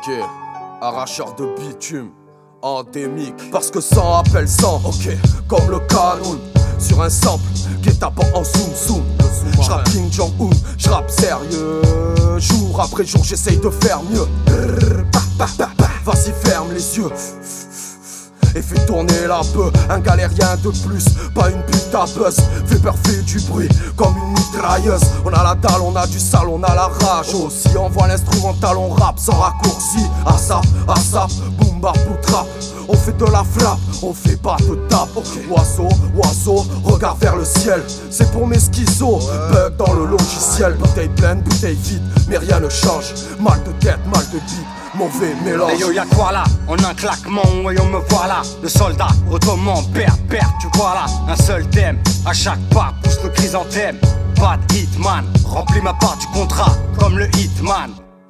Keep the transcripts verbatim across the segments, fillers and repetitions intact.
Ok, arracheur de bitume, endémique. Parce que sang appelle sang, ok, comme le canon. Sur un sample qui est tapant en zoom zoom. J'rappe King Jong-un, j'rappe sérieux. Jour après jour j'essaye de faire mieux. Vas-y ferme les yeux et fais tourner la peu. Un galérien de plus, pas une pute à buzz. Fais peur, fais du bruit comme une mitrailleuse. On a la dalle, on a du sale, on a la rage aussi. On voit l'instrumental, on rappe sans raccourci. Assa, assa, boum bap ou trap. On fait de la frappe, on fait pas de tape. Okay. Oiseau, oiseau, regarde vers le ciel. C'est pour mes schizos, bug dans le logiciel. Bouteille pleine, bouteille vide, mais rien ne change. Mal de tête, mal de bite, mauvais mélange. Hey yo, y'a quoi là? En un claquement, ouais yo me voilà. Le soldat Ottoman, père, père, tu vois là. Un seul thème, à chaque pas pousse le chrysanthème. Pas de hitman, remplis ma part du contrat comme le hitman.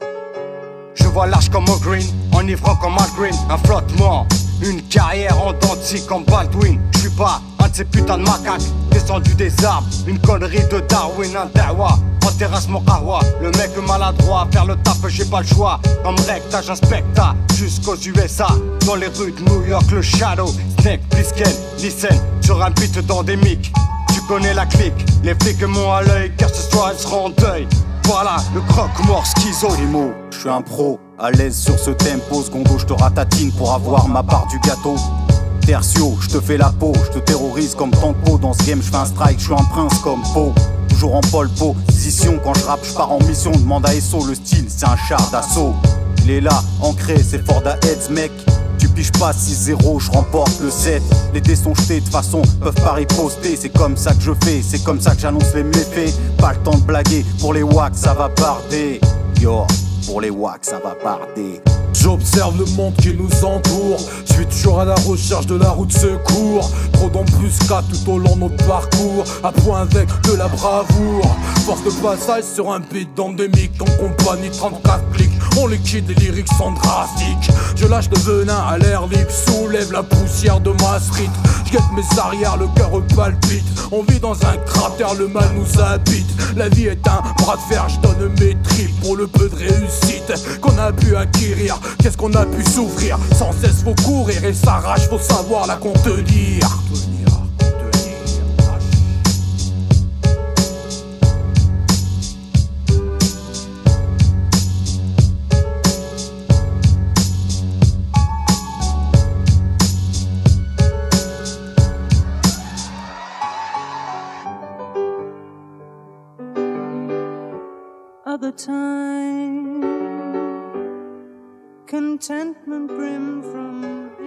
Je vois large comme un green, enivrant comme un green. Un flottement, une carrière en dentille comme Baldwin. J'suis pas un de ces putains de macaques descendu des arbres. Une connerie de Darwin, un dawa. En terrasse mon kahwa, le mec maladroit. Faire le taf, j'ai pas le choix. Comme recta, j'inspecta jusqu'aux U S A. Dans les rues de New York, le Shadow, Snake, Blisken, listen. Sur un beat d'endémique, tu connais la clique. Les flics m'ont à l'œil, car ce soir ils seront en deuil. Voilà, le croque-mort schizo. Primo, je suis un pro, à l'aise sur ce tempo. Secondo, je te ratatine pour avoir ma part du gâteau. Tertio, je te fais la peau, je te terrorise comme tempo. Dans ce game, je fais un strike, je suis un prince comme Po. Toujours en pole position, quand je rappe, je pars en mission. Demande à Esso, le style, c'est un char d'assaut. Il est là, ancré, c'est Soldat Ottoman, mec. Tu piges pas six zéro, je remporte le sept. Les dés sont jetés, de façon, peuvent pas riposter. C'est comme ça que je fais, c'est comme ça que j'annonce les méfaits. Pas le temps de blaguer, pour les wacks ça va barder. Yo, pour les wacks ça va barder. J'observe le monde qui nous entoure. Je suis toujours à la recherche de la route secours. Trop d'embuscades tout au long de notre parcours. À point avec de la bravoure. Force de passage sur un beat endémique. En compagnie trente-quatre clics. On liquide, les lyrics sont drastiques. Je lâche le venin à l'air libre. Soulève la poussière de ma street. Je guette mes arrières, le cœur palpite. On vit dans un cratère, le mal nous habite. La vie est un bras de fer, je donne mes tripes pour le peu de réussite qu'on a pu acquérir. Qu'est-ce qu'on a pu souffrir? Sans cesse faut courir et s'arrache, faut savoir la contenir. Other time, contentment brim from